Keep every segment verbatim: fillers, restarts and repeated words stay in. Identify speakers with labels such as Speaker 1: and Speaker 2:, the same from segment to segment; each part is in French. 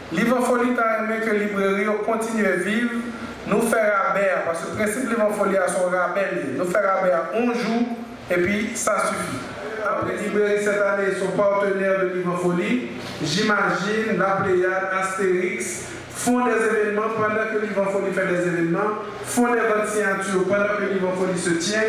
Speaker 1: Livre Folie a aimé que la librairie continue à vivre, nous faire rabais, parce que le principe Livre Folie a son rabais, nous faire rabais à un jour, et puis ça suffit. Les librairies cette année sont partenaires de Livre Folie. J'imagine la Pléiade, Astérix font des événements pendant que Livre Folie fait des événements, font des ventes signatures pendant que Livre Folie se tient,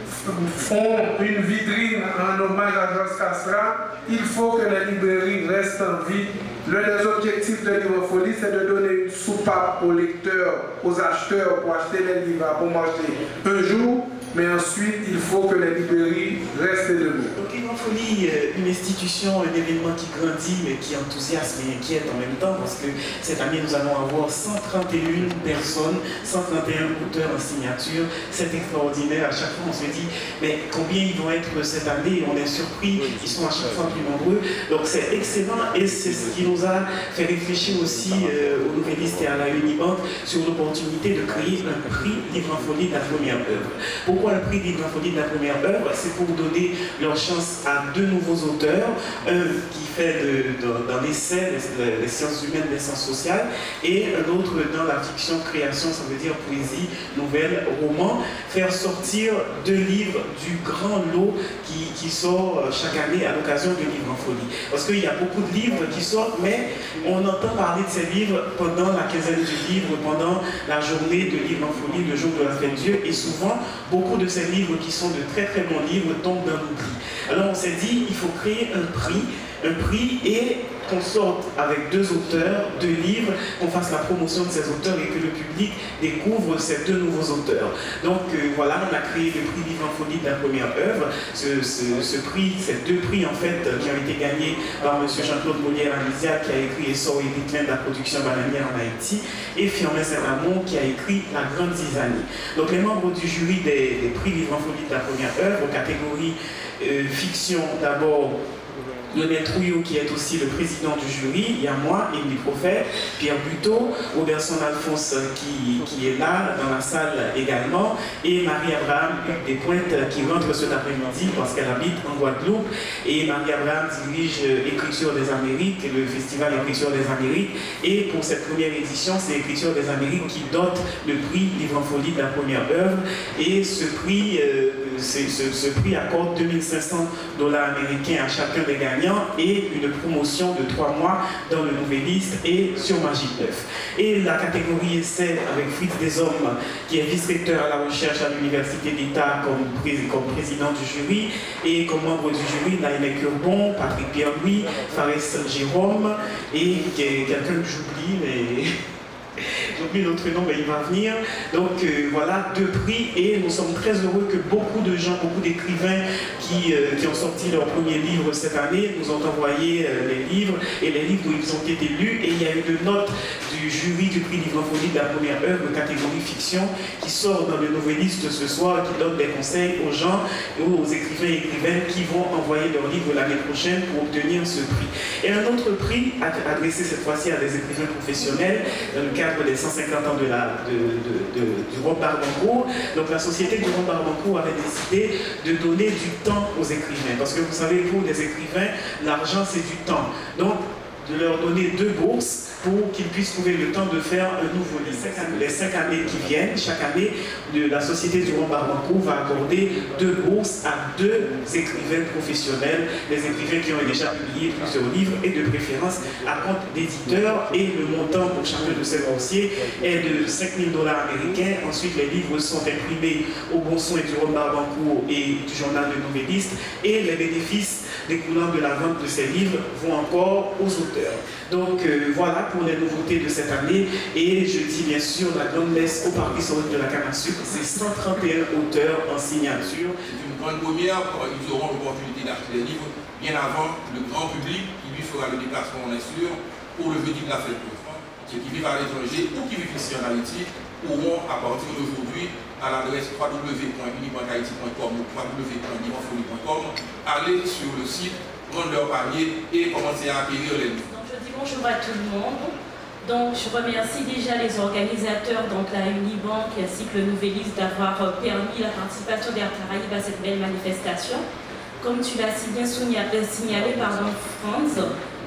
Speaker 1: font une vitrine en hommage à Georges Castra. Il faut que les librairies restent en vie. L'un des objectifs de Livre Folie, c'est de donner une soupape aux lecteurs, aux acheteurs pour acheter les livres pour manger un jour. Mais ensuite, il faut que les librairies restent debout.
Speaker 2: Donc, Livre Folie, une institution, un événement qui grandit, mais qui enthousiasme et inquiète en même temps, parce que cette année, nous allons avoir cent trente et une personnes, cent trente et un auteurs en signature. C'est extraordinaire. À chaque fois, on se dit, mais combien ils vont être cette année? On est surpris, ils sont à chaque fois plus nombreux. Donc, c'est excellent et c'est ce qui nous a fait réfléchir aussi euh, aux nouvellistes et à la Unibank sur l'opportunité de créer un prix Livre Folie de la première œuvre. Pourquoi le prix Livre Folie de la première œuvre? C'est pour donner leur chance à deux nouveaux auteurs, un qui fait de, de, dans l'essai, les, les sciences humaines, les sciences sociales, et un autre dans la fiction, création, ça veut dire poésie, nouvelle, roman, faire sortir deux livres du grand lot qui, qui sort chaque année à l'occasion de Livre Folie. Parce qu'il y a beaucoup de livres qui sortent, mais on entend parler de ces livres pendant la quinzaine du livre, pendant la journée de Livre Folie, le jour de la fête de Dieu, et souvent, beaucoup de ces livres qui sont de très très bons livres tombent dans l'oubli. Alors on s'est dit, il faut créer un prix, un prix et qu'on sorte avec deux auteurs, deux livres, qu'on fasse la promotion de ces auteurs et que le public découvre ces deux nouveaux auteurs. Donc euh, voilà, on a créé le prix Livre Folie de la première œuvre. Ce, ce, ce prix, ces deux prix en fait, qui ont été gagnés par M. Jean-Claude Molière-Anisia, qui a écrit Essor et déclin de la production bananière en Haïti, et Firmin Saint-Amand, qui a écrit La Grande Zizanie. Donc les membres du jury des, des prix Livre Folie de la première œuvre, catégorie euh, fiction d'abord, Lionel Trouillot, qui est aussi le président du jury, il y a moi, Émilie Prophète, Pierre Buteau, Robertson Alphonse qui, qui est là dans la salle également, et Marie-Abraham Despointes qui rentre cet après-midi parce qu'elle habite en Guadeloupe. Et Marie-Abraham dirige Écriture des Amériques, le festival Écriture des Amériques. Et pour cette première édition, c'est Écriture des Amériques qui dote le prix Livre Folie de la première œuvre. Et ce prix, euh, ce, ce prix accorde deux mille cinq cents dollars américains à chacun des gagnants et une promotion de trois mois dans le Nouvelliste et sur Magie neuf. Et la catégorie essai avec Fritz Deshommes, qui est vice-recteur à la recherche à l'Université d'État comme, pré comme président du jury, et comme membre du jury, Naïmé Curbon, Patrick Pierre-Louis, Fares Jérôme, et quelqu'un que j'oublie, mais... J'oublie l'autre nom, mais il va venir. Donc euh, voilà, deux prix et nous sommes très heureux que beaucoup de gens, beaucoup d'écrivains qui, euh, qui ont sorti leur premier livre cette année nous ont envoyé euh, les livres et les livres où ils ont été lus. Et il y a eu une note du jury du prix Livre Folie de la première œuvre, catégorie fiction, qui sort dans le Nouvelliste ce soir, qui donne des conseils aux gens, aux écrivains et écrivaines qui vont envoyer leurs livres l'année prochaine pour obtenir ce prix. Et un autre prix adressé cette fois-ci à des écrivains professionnels dans le cadre des cent cinquante ans de la, de, de, de, du Rome Barbancourt. Donc la société du Rome Barbancourt avait décidé de donner du temps aux écrivains. Parce que vous savez, pour les écrivains, l'argent c'est du temps. Donc de leur donner deux bourses pour qu'ils puissent trouver le temps de faire un nouveau livre. Les cinq années qui viennent, chaque année, de la Société du Rome Barbancourt va accorder deux bourses à deux écrivains professionnels, les écrivains qui ont déjà publié plusieurs livres et de préférence à compte d'éditeurs. Et le montant pour chacun de ces boursiers est de cinq mille dollars américains. Ensuite, les livres sont imprimés au bon soin du Rome Barbancourt et du journal de Nouvelliste. Et les bénéfices découlant de la vente de ces livres vont encore aux auteurs. Donc euh, voilà pour les nouveautés de cette année. Et je dis bien sûr la grande messe au parc historique de la canne à sucre, c'est cent trente et un auteurs en signature.
Speaker 3: C'est une grande première, ils auront l'opportunité d'acheter des livres bien avant le grand public qui lui fera le déplacement, on est sûr, pour le jeudi de la fête de France. Ceux qui vivent à l'étranger ou qui vivent ici en Haïti pourront à partir d'aujourd'hui à l'adresse w w w point unibank-haïti point com ou w w w point livrefolie point com aller sur le site, prendre leur panier et commencer à acquérir les livres.
Speaker 4: Bonjour à tout le monde. Donc, je remercie déjà les organisateurs, donc la Unibank ainsi que le Nouvelliste, d'avoir permis la participation d'Air Caraïbes à cette belle manifestation. Comme tu l'as si bien signalé, pardon, Franz,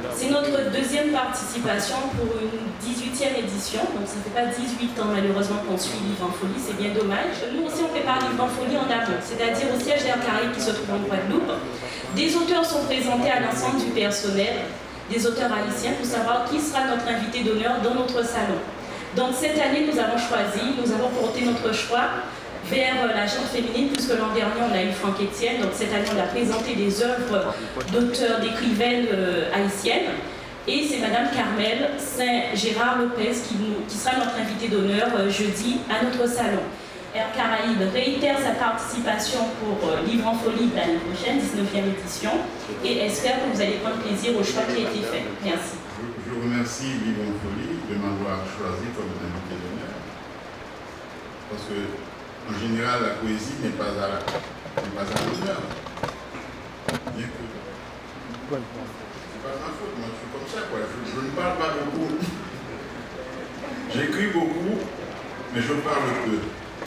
Speaker 4: C'est notre deuxième participation pour une dix-huitième édition, donc ça ne fait pas dix-huit ans malheureusement qu'on suit Livre en Folie, c'est bien dommage. Nous aussi on prépare Livre en Folie en amont, c'est-à-dire au siège d'Air Caraïbes qui se trouve en Guadeloupe. Des auteurs sont présentés à l'ensemble du personnel, des auteurs haïtiens, pour savoir qui sera notre invité d'honneur dans notre salon. Donc cette année nous avons choisi, nous avons porté notre choix vers la gente féminine, puisque l'an dernier on a eu Franck Etienne, donc cette année on a présenté des œuvres d'auteurs, d'écrivaines euh, haïtiennes, et c'est Madame Carmel Saint-Gérard-Lopez qui, qui sera notre invitée d'honneur euh, jeudi à notre salon. Air Caraïbes réitère sa participation pour euh, Livre en Folie l'année prochaine, dix-neuvième édition, et espère que vous allez prendre plaisir au choix qui a été fait. Merci.
Speaker 5: Je, je remercie Livre en Folie de m'avoir choisi comme invité d'honneur, parce que en général, la poésie n'est pas à l'honneur. Bien que. C'est pas ma faute, moi je suis comme ça, quoi. Je, je ne parle pas beaucoup. J'écris beaucoup, mais je parle peu.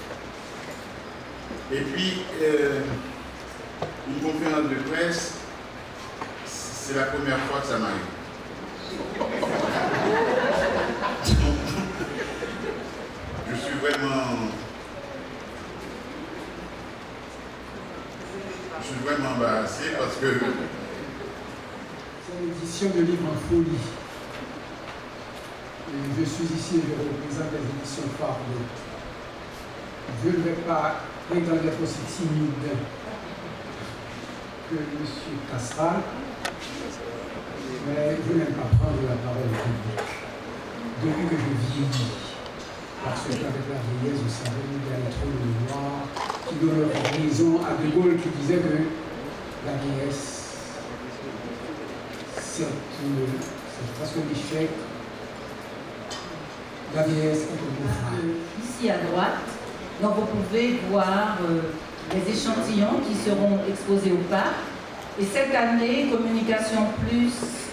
Speaker 5: Et puis, euh, une conférence de presse, c'est la première fois que ça m'arrive. Je suis vraiment. Je suis vraiment embarrassé parce que...
Speaker 6: C'est l'édition de Livre en Folie. Et je suis ici et je représente les éditions phares. Je ne vais pas prétendre être aussi timide que M. Castral, mais je n'aime pas prendre la parole publique depuis que je vieillis. Parce qu'avec la vieillesse, vous savez, il y a trop de mémoire qui donne raison à De Gaulle qui disait que la vieillesse, c'est presque un échec. La vieillesse est un beau.
Speaker 7: Ici à droite, donc vous pouvez voir euh, les échantillons qui seront exposés au parc. Et cette année, Communication Plus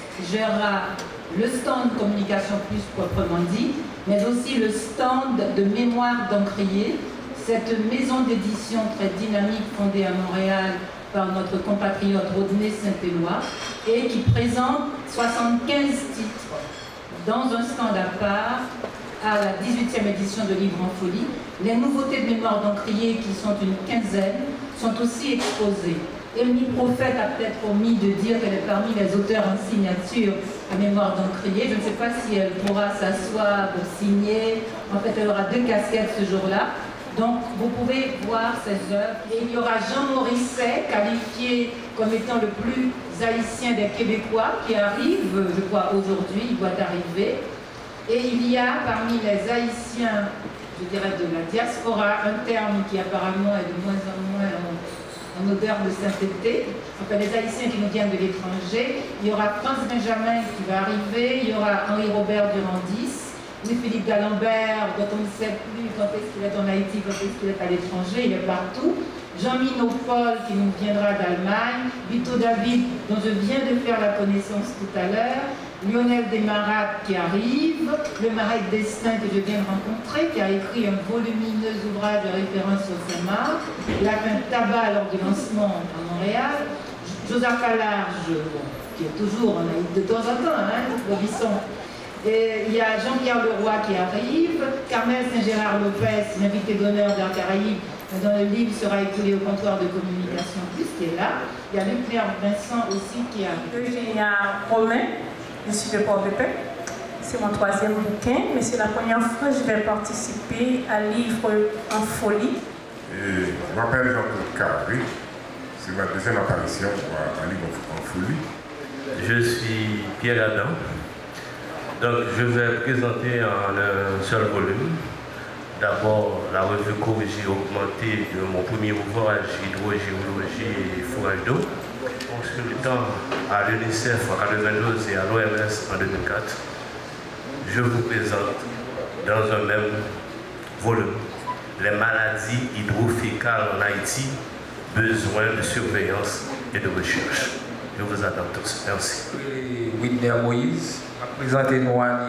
Speaker 7: gérera le stand Communication Plus proprement dit, mais aussi le stand de Mémoire d'Encrier, cette maison d'édition très dynamique fondée à Montréal par notre compatriote Rodney Saint-Éloi et qui présente soixante-quinze titres dans un stand à part à la dix-huitième édition de Livre en Folie. Les nouveautés de Mémoire d'Encrier, qui sont une quinzaine, sont aussi exposées. Émilie Prophète a peut-être promis de dire qu'elle est parmi les auteurs en signature à Mémoire d'Encrier. Je ne sais pas si elle pourra s'asseoir pour signer. En fait, elle aura deux casquettes ce jour-là. Donc, vous pouvez voir ses œuvres. Et il y aura Jean Morisset, qualifié comme étant le plus haïtien des Québécois, qui arrive, je crois, aujourd'hui, il doit arriver. Et il y a parmi les Haïtiens, je dirais de la diaspora, un terme qui apparemment est de moins en moins en, en odeur de sainteté. Enfin, les Haïtiens qui nous viennent de l'étranger. Il y aura France Benjamin qui va arriver, il y aura Henri-Robert Durandis, Louis-Philippe D'Alembert, dont on ne sait plus quand est-ce qu'il est en Haïti, quand est-ce qu'il est à l'étranger, il est partout. Jean-Mino Paul qui nous viendra d'Allemagne, Vito David dont je viens de faire la connaissance tout à l'heure, Lionel Desmarats qui arrive, le Marek Destin que je viens de rencontrer, qui a écrit un volumineux ouvrage de référence au Saint-Marc, Lapin Tabac lors du lancement à Montréal, Joseph Falarge, bon, qui est toujours en Haïti de temps en temps, hein, Robisson. Et il y a Jean-Pierre Leroy qui arrive, Carmel Saint-Gérard-Lopez, l'invité d'honneur d'Air Caraïbes, dont le livre sera écoulé au comptoir de communication plus, qui est là. Il y a Leclerc Vincent aussi qui arrive.
Speaker 8: Eugénia Romain, je suis de Port-de-Paix. C'est mon troisième bouquin, mais c'est la première fois que je vais participer à Livre en Folie.
Speaker 9: Et je m'appelle Jean-Claude Carré. C'est ma deuxième apparition à Livre en Folie.
Speaker 10: Je suis Pierre Adam. Donc, je vais présenter en un seul volume. D'abord, la revue corrigée augmentée de mon premier ouvrage, Hydrogéologie et fourrage d'eau, consultant à l'UNICEF en quatre-vingt-douze et à l'O M S en deux mille quatre. Je vous présente dans un même volume les maladies hydrofécales en Haïti, besoin de surveillance et de recherche. Je vous attends tous. Merci.
Speaker 11: Whitney Moïse a présenté nous à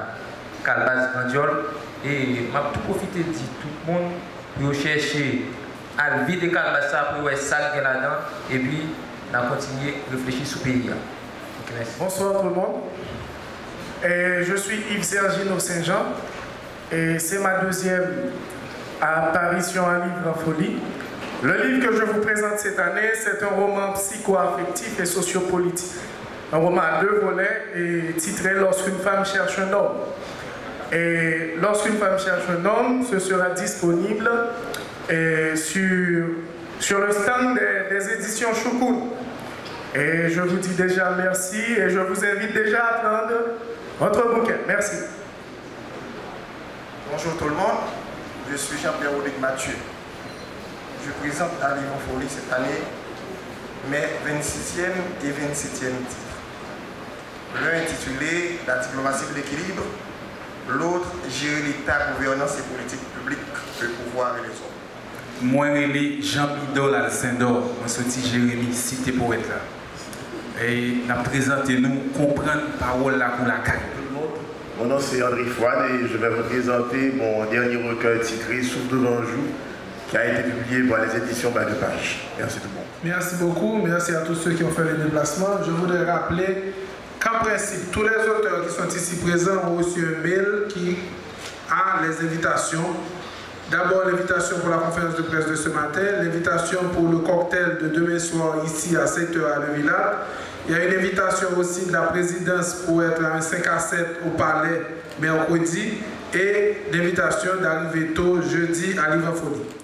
Speaker 11: Calbas Grandiol et m'a tout profité de dire tout le monde pour chercher à vider Calbas pour voir ça qu'il y a là-dedans et puis on a continué à réfléchir sur le pays.
Speaker 1: Bonsoir tout le monde. Et je suis Yves Sergino Saint-Jean et c'est ma deuxième apparition à Livre en folie. Le livre que je vous présente cette année, c'est un roman psycho-affectif et sociopolitique. Un roman à deux volets et titré « Lorsqu'une femme cherche un homme ». Et lorsqu'une femme cherche un homme, ce sera disponible et sur, sur le stand des, des éditions Choukoun. Et je vous dis déjà merci et je vous invite déjà à prendre votre bouquet. Merci.
Speaker 12: Bonjour tout le monde, je suis Jean-Pierre Rodrigue Mathieu. Je présente à Livre en folie cette année mes vingt-sixième et vingt-septième titres. L'un intitulé « La diplomatie de l'équilibre », l'autre « Gérer l'État, gouvernance et politique publique, le pouvoir et les hommes ».
Speaker 13: Moi, je Jean Bidol à Saint-Dor, je suis Jérémy, cité poète là. Et nous présentons, comprendre parole là pour la caille.
Speaker 14: Mon nom c'est André Fouad et je vais vous présenter mon dernier recueil titré Souffle de l'Anjou qui a été publié par les éditions Bas de Page. Merci tout le monde.
Speaker 1: Merci beaucoup, merci à tous ceux qui ont fait le déplacement. Je voudrais rappeler qu'en principe, tous les auteurs qui sont ici présents ont reçu un mail qui a les invitations. D'abord l'invitation pour la conférence de presse de ce matin, l'invitation pour le cocktail de demain soir ici à sept heures à Le Village. Il y a une invitation aussi de la présidence pour être à cinq à sept au Palais mercredi et l'invitation d'arriver tôt jeudi à Livre en folie.